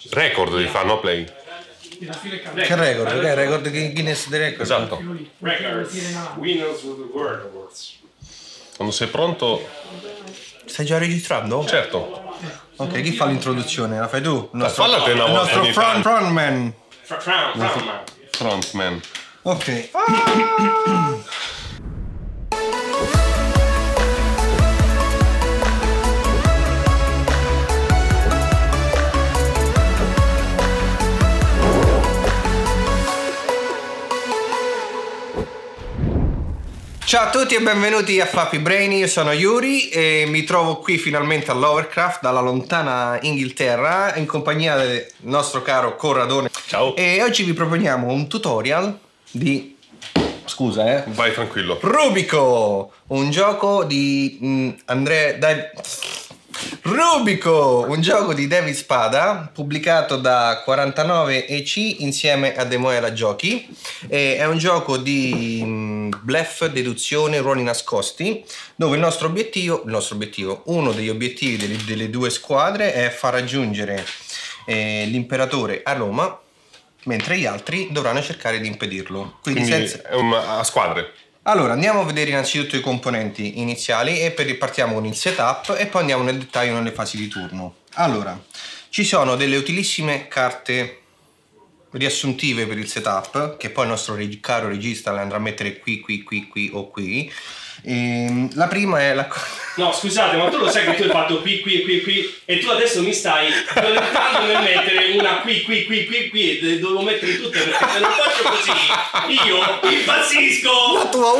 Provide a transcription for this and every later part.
Record li fanno a play. Che record? Che record Guinness dei record? Esatto. Records. Winners of the World Awards. Quando sei pronto, Stai già registrando? certo. Ok, chi fa l'introduzione? La fai tu? Il Falla te una il volta nostro ogni tanto. frontman. Frontman. Ok. Ciao a tutti e benvenuti a Fappy Brainy, io sono Yuri e mi trovo qui finalmente all'Overcraft dalla lontana Inghilterra in compagnia del nostro caro Corradone. Ciao. E oggi vi proponiamo un tutorial di... Scusa Vai tranquillo. Rubico, un gioco di Rubico, un gioco di David Spada pubblicato da 49EC insieme a Demoela Giochi. È un gioco di bluff, deduzione, ruoli nascosti, dove il nostro obiettivo, uno degli obiettivi delle due squadre è far raggiungere l'imperatore a Roma, mentre gli altri dovranno cercare di impedirlo. Quindi senza... è a squadre. Allora, andiamo a vedere innanzitutto i componenti iniziali e partiamo con il setup e poi andiamo nel dettaglio nelle fasi di turno. Allora, ci sono delle utilissime carte riassuntive per il setup, che poi il nostro caro regista le andrà a mettere qui o qui. La prima è la... No, scusate, ma tu lo sai che tu hai fatto qui e tu adesso mi stai tentando nel mettere una qui e devo mettere tutte perché se non faccio così io impazzisco! La tua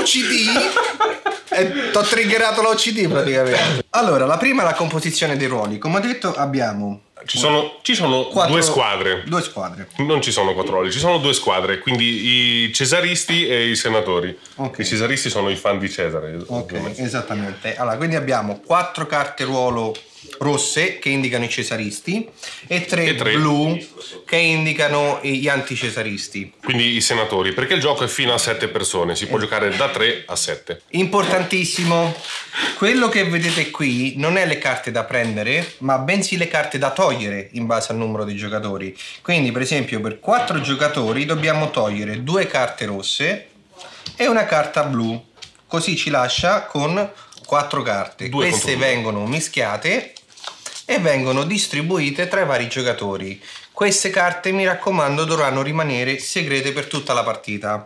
OCD! T'ho triggerato la OCD praticamente. Allora, la prima è la composizione dei ruoli. Come ho detto abbiamo... Ci sono due squadre. Due squadre. Non ci sono quattro ruoli, ci sono due squadre, quindi i cesaristi e i senatori. Okay. I cesaristi sono i fan di Cesare. Ok, esattamente. Allora, quindi abbiamo 4 carte ruolo rosse che indicano i cesaristi e 3 blu che indicano gli anticesaristi. Quindi i senatori, perché il gioco è fino a 7 persone, si può giocare da 3 a 7. Importantissimo, quello che vedete qui non è le carte da prendere, ma bensì le carte da togliere in base al numero dei giocatori. Quindi, per esempio, per 4 giocatori dobbiamo togliere 2 carte rosse e una carta blu. Così ci lascia con 4 carte. Queste vengono mischiate e vengono distribuite tra i vari giocatori. Queste carte, mi raccomando, dovranno rimanere segrete per tutta la partita.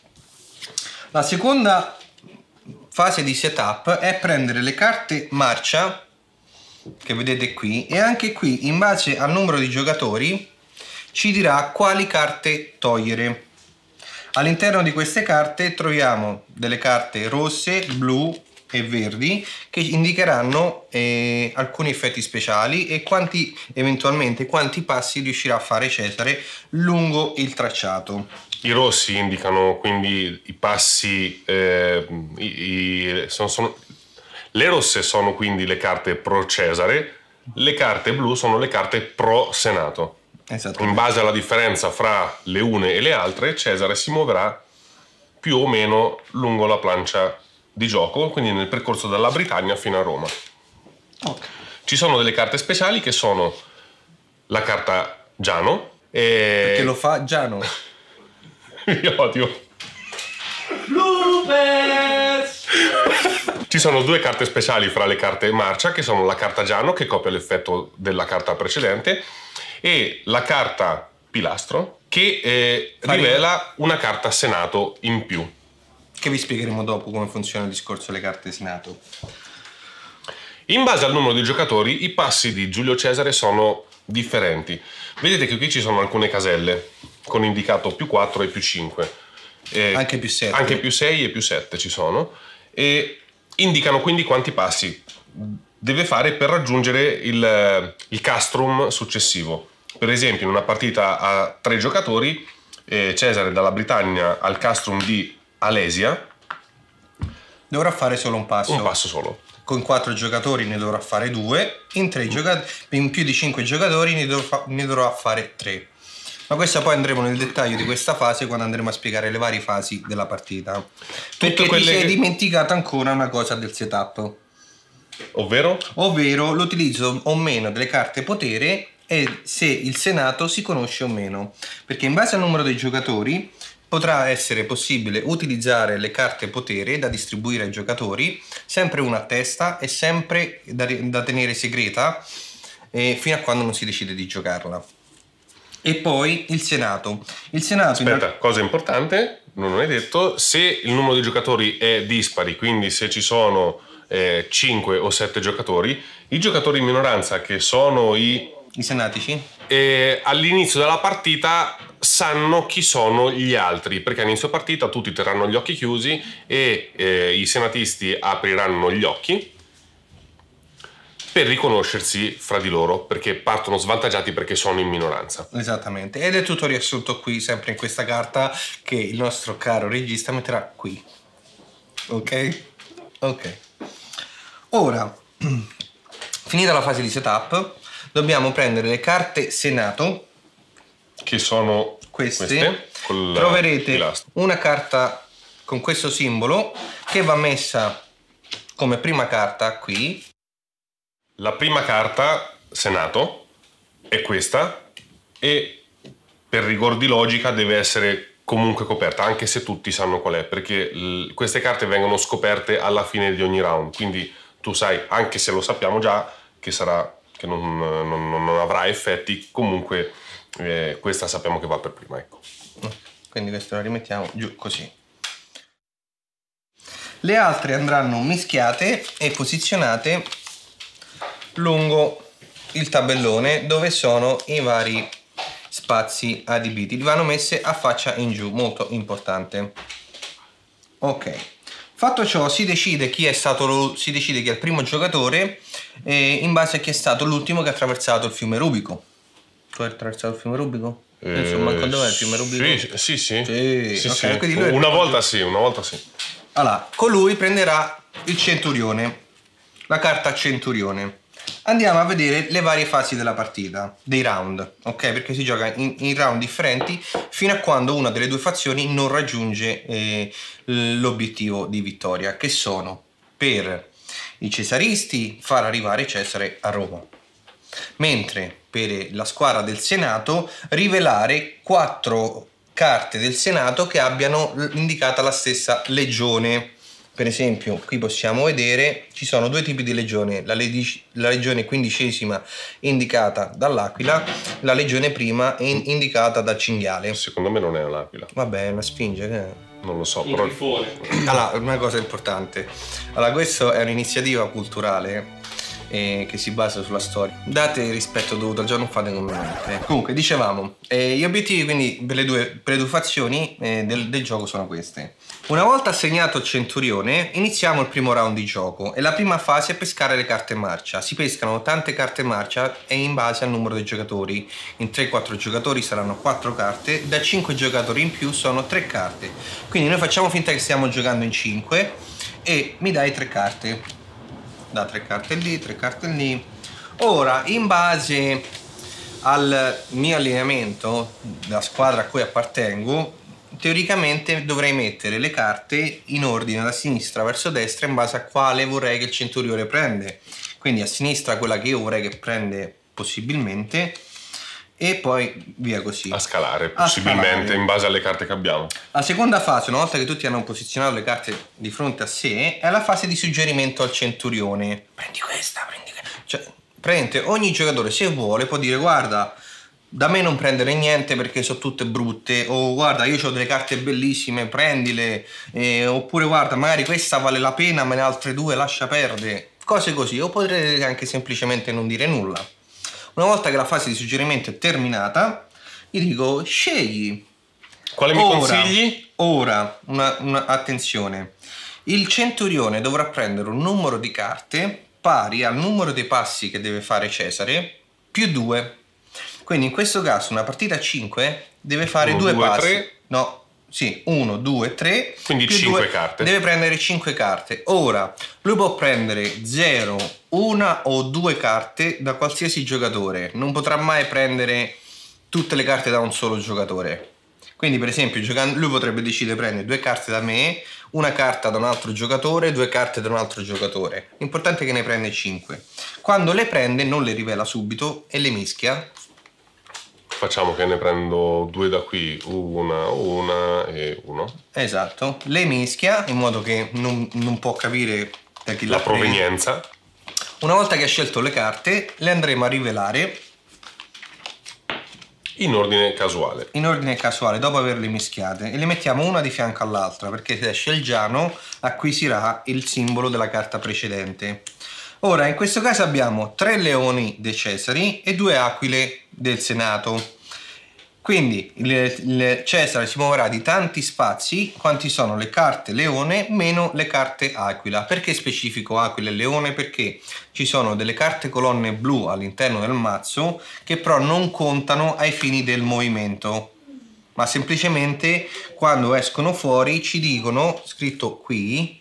La seconda fase di setup è prendere le carte marcia che vedete qui e anche qui in base al numero di giocatori ci dirà quali carte togliere. All'interno di queste carte troviamo delle carte rosse, blu e verdi che indicheranno alcuni effetti speciali e eventualmente quanti passi riuscirà a fare Cesare lungo il tracciato. I rossi indicano quindi i passi, le rosse sono quindi le carte pro Cesare, le carte blu sono le carte pro Senato. In base alla differenza fra le une e le altre, Cesare si muoverà più o meno lungo la plancia di gioco, quindi nel percorso dalla Britannia fino a Roma. Okay. Ci sono delle carte speciali che sono la carta Giano. Perché lo fa Giano. Io odio. Bloopers! Ci sono 2 carte speciali fra le carte marcia, che sono la carta Giano, che copia l'effetto della carta precedente, e la carta Pilastro, che rivela una carta Senato in più. Che vi spiegheremo dopo come funziona il discorso delle carte Senato. In base al numero di giocatori, i passi di Giulio Cesare sono differenti. Vedete che qui ci sono alcune caselle, con indicato più 4 e più 5. Anche più 7. Anche più 6 e più 7 ci sono. E indicano quindi quanti passi deve fare per raggiungere il castrum successivo. Per esempio, in una partita a 3 giocatori, Cesare dalla Britannia al castrum di Alesia dovrà fare solo un passo. Un passo solo. Con 4 giocatori ne dovrà fare 2, in più di 5 giocatori ne dovrà fare 3. Ma questo poi andremo nel dettaglio di questa fase quando andremo a spiegare le varie fasi della partita. Perché ti sei dimenticato ancora una cosa del setup. Ovvero? Ovvero l'utilizzo o meno delle carte potere e se il senato si conosce o meno, perché in base al numero dei giocatori potrà essere possibile utilizzare le carte potere da distribuire ai giocatori, sempre una a testa e sempre da tenere segreta fino a quando non si decide di giocarla. E poi il senato. Aspetta, cosa importante, non è detto, se il numero di giocatori è dispari, quindi se ci sono 5 o 7 giocatori, i giocatori in minoranza, che sono i senatici, all'inizio della partita sanno chi sono gli altri, perché all'inizio partita tutti terranno gli occhi chiusi e i senatisti apriranno gli occhi per riconoscersi fra di loro, perché partono svantaggiati perché sono in minoranza. Esattamente, ed è tutto riassunto qui, sempre in questa carta che il nostro caro regista metterà qui. Ok? Ok. Ora, finita la fase di setup, dobbiamo prendere le carte senato, che sono queste troverete una carta con questo simbolo che va messa come prima carta qui. La prima carta senato è questa e per rigor di logica deve essere comunque coperta, anche se tutti sanno qual è, perché queste carte vengono scoperte alla fine di ogni round, quindi tu sai, anche se lo sappiamo già, che non avrà effetti, comunque questa sappiamo che va per prima, ecco. Quindi questa la rimettiamo giù così. Le altre andranno mischiate e posizionate lungo il tabellone dove sono i vari spazi adibiti. Li vanno messe a faccia in giù, molto importante. Ok, fatto ciò si decide chi è il primo giocatore in base a chi è stato l'ultimo che ha attraversato il fiume Rubico. Tu hai attraversato il fiume Rubico? Insomma, dov'è il fiume Rubico? Sì. Okay, quindi lui una volta sì. Allora, colui prenderà il centurione, la carta centurione. Andiamo a vedere le varie fasi della partita, dei round, ok? Perché si gioca in round differenti fino a quando una delle due fazioni non raggiunge l'obiettivo di vittoria, che sono per i cesaristi far arrivare Cesare a Roma, mentre per la squadra del Senato rivelare 4 carte del Senato che abbiano indicata la stessa legione. Per esempio, qui possiamo vedere ci sono 2 tipi di legione, la legione quindicesima indicata dall'aquila, la legione prima indicata dal cinghiale. Secondo me non è un'aquila. Vabbè, è una sfinge, che è? Non lo so, un grifone. Allora, una cosa importante. Allora, questa è un'iniziativa culturale che si basa sulla storia. Date rispetto dovuto al gioco, non fate come me. Comunque, dicevamo, gli obiettivi quindi per le due fazioni del gioco sono queste. Una volta assegnato il centurione, iniziamo il primo round di gioco e la prima fase è pescare le carte marcia. Si pescano tante carte marcia e in base al numero dei giocatori. In 3-4 giocatori saranno 4 carte, da 5 giocatori in più sono 3 carte. Quindi noi facciamo finta che stiamo giocando in 5 e mi dai 3 carte. Da 3 carte lì, 3 carte lì. Ora, in base al mio allineamento, la squadra a cui appartengo, teoricamente dovrei mettere le carte in ordine da sinistra verso destra in base a quale vorrei che il centurione prende. Quindi a sinistra quella che io vorrei che prende possibilmente e poi via così. A scalare possibilmente in base alle carte che abbiamo. La seconda fase, una volta che tutti hanno posizionato le carte di fronte a sé, è la fase di suggerimento al centurione. Prendi questa. Cioè, praticamente ogni giocatore, se vuole, può dire: guarda, da me non prendere niente perché sono tutte brutte, o guarda, io ho delle carte bellissime, prendile, oppure guarda, magari questa vale la pena, ma le altre 2 lascia perdere, cose così. O potrete anche semplicemente non dire nulla. Una volta che la fase di suggerimento è terminata, gli dico: scegli. Quale mi consigli? Ora, attenzione, il centurione dovrà prendere un numero di carte pari al numero dei passi che deve fare Cesare più 2. Quindi in questo caso una partita a 5 deve fare 2 passi. 3. No, sì, 1, 2, 3. Quindi 5 carte. Deve prendere 5 carte. Ora, lui può prendere 0, 1 o 2 carte da qualsiasi giocatore. Non potrà mai prendere tutte le carte da un solo giocatore. Quindi per esempio lui potrebbe decidere di prendere 2 carte da me, una carta da un altro giocatore, 2 carte da un altro giocatore. L'importante è che ne prende 5. Quando le prende non le rivela subito e le mischia. Facciamo che ne prendo 2 da qui, una e uno. Esatto, le mischia in modo che non può capire da chi la provenienza. Una volta che ha scelto le carte, le andremo a rivelare in ordine casuale. In ordine casuale, dopo averle mischiate, e le mettiamo una di fianco all'altra, perché se esce il Giano acquisirà il simbolo della carta precedente. Ora, in questo caso abbiamo 3 leoni dei Cesari e 2 aquile del Senato. Quindi il Cesare si muoverà di tanti spazi quanti sono le carte leone meno le carte aquila. Perché specifico aquila e leone? Perché ci sono delle carte colonne blu all'interno del mazzo che però non contano ai fini del movimento, ma semplicemente quando escono fuori ci dicono, scritto qui,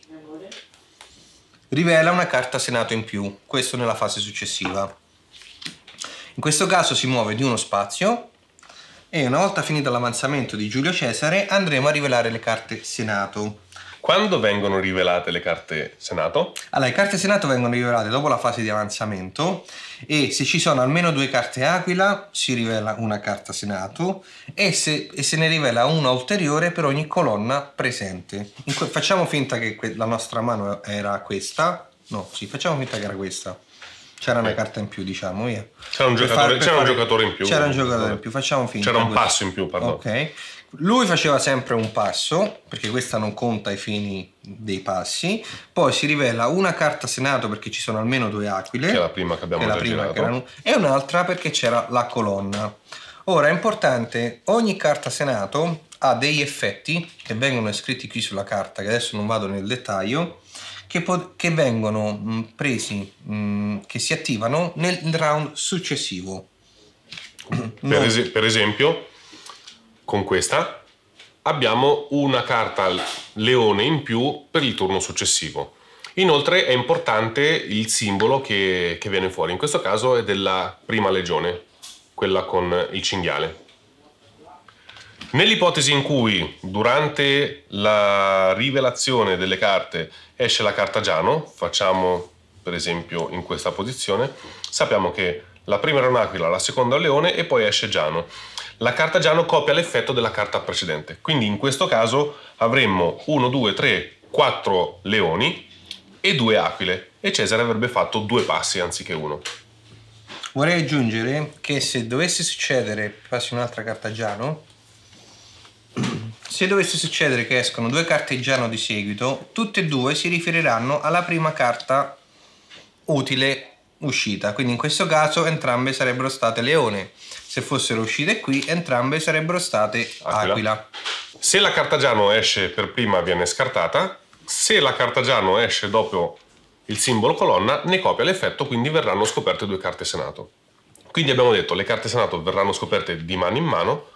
rivela una carta Senato in più. Questo nella fase successiva. In questo caso si muove di uno spazio. E una volta finito l'avanzamento di Giulio Cesare andremo a rivelare le carte Senato. Quando vengono rivelate le carte Senato? Allora, le carte Senato vengono rivelate dopo la fase di avanzamento e se ci sono almeno 2 carte Aquila si rivela una carta Senato e se ne rivela una ulteriore per ogni colonna presente. Facciamo finta che la nostra mano era questa. No, sì, facciamo finta che era questa. C'era una carta in più, diciamo, via. C'era un giocatore in più. C'era un giocatore in più, facciamo finta. C'era un passo in più, pardon. Ok. Lui faceva sempre un passo, perché questa non conta ai fini dei passi. Poi si rivela una carta Senato perché ci sono almeno 2 aquile. Che è la prima che abbiamo già girato. E un'altra perché c'era la colonna. Ora è importante, ogni carta Senato ha degli effetti che vengono scritti qui sulla carta, che adesso non vado nel dettaglio, che vengono presi, che si attivano nel round successivo. Per esempio, con questa abbiamo una carta leone in più per il turno successivo. Inoltre è importante il simbolo che viene fuori. In questo caso è della prima legione, quella con il cinghiale. Nell'ipotesi in cui durante la rivelazione delle carte esce la carta Giano, facciamo per esempio in questa posizione, sappiamo che la prima era un'aquila, la seconda è un leone e poi esce Giano. La carta Giano copia l'effetto della carta precedente, quindi in questo caso avremmo 1, 2, 3, 4 leoni e 2 aquile e Cesare avrebbe fatto 2 passi anziché 1. Vorrei aggiungere che se dovesse succedere, passi un'altra carta Giano, se dovesse succedere che escono 2 carte Giano di seguito, tutte e 2 si riferiranno alla prima carta utile uscita, quindi in questo caso entrambe sarebbero state leone. Se fossero uscite qui, entrambe sarebbero state aquila. Se la carta Giano esce per prima viene scartata, se la carta Giano esce dopo il simbolo colonna ne copia l'effetto, quindi verranno scoperte 2 carte Senato. Quindi abbiamo detto le carte Senato verranno scoperte di mano in mano,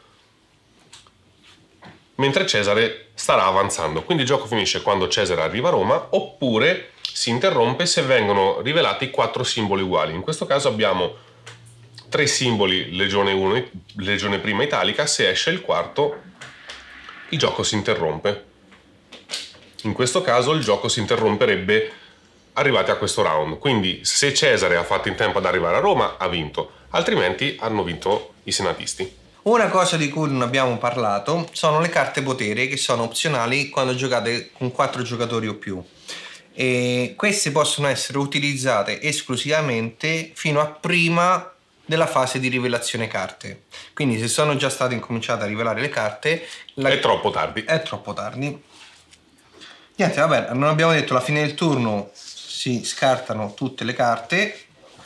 mentre Cesare starà avanzando. Quindi il gioco finisce quando Cesare arriva a Roma, oppure si interrompe se vengono rivelati 4 simboli uguali. In questo caso abbiamo 3 simboli legione 1, legione prima italica. Se esce il quarto il gioco si interrompe. In questo caso il gioco si interromperebbe arrivati a questo round. Quindi se Cesare ha fatto in tempo ad arrivare a Roma ha vinto, altrimenti hanno vinto i senatisti. Una cosa di cui non abbiamo parlato sono le carte potere, che sono opzionali quando giocate con 4 giocatori o più. E queste possono essere utilizzate esclusivamente fino a prima della fase di rivelazione carte. Quindi se sono già state incominciate a rivelare le carte è troppo tardi. È troppo tardi. Niente, vabbè, non abbiamo detto, alla fine del turno si scartano tutte le carte,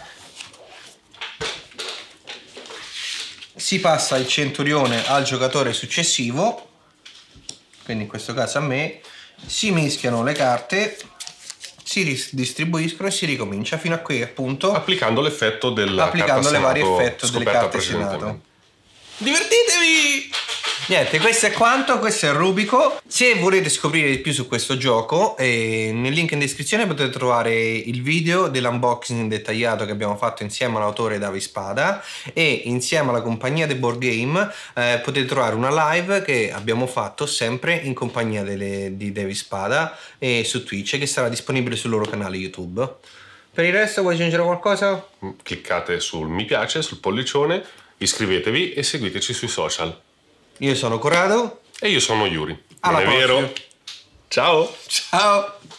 si passa il centurione al giocatore successivo, quindi in questo caso a me, si mischiano le carte, si distribuiscono e si ricomincia fino a qui, appunto, applicando l'effetto della applicando carta le varie Senato effetti delle carte Senato. Divertitevi! Niente, questo è quanto, questo è il Rubico. Se volete scoprire di più su questo gioco, nel link in descrizione potete trovare il video dell'unboxing dettagliato che abbiamo fatto insieme all'autore Davi Spada, e insieme alla compagnia The Board Game potete trovare una live che abbiamo fatto sempre in compagnia di Davi Spada e su Twitch, che sarà disponibile sul loro canale YouTube. Per il resto vuoi aggiungere qualcosa? Cliccate sul mi piace, sul pollicione, iscrivetevi e seguiteci sui social. Io sono Corrado. E io sono Yuri. Alla Non è vero? prossima. Ciao! Ciao!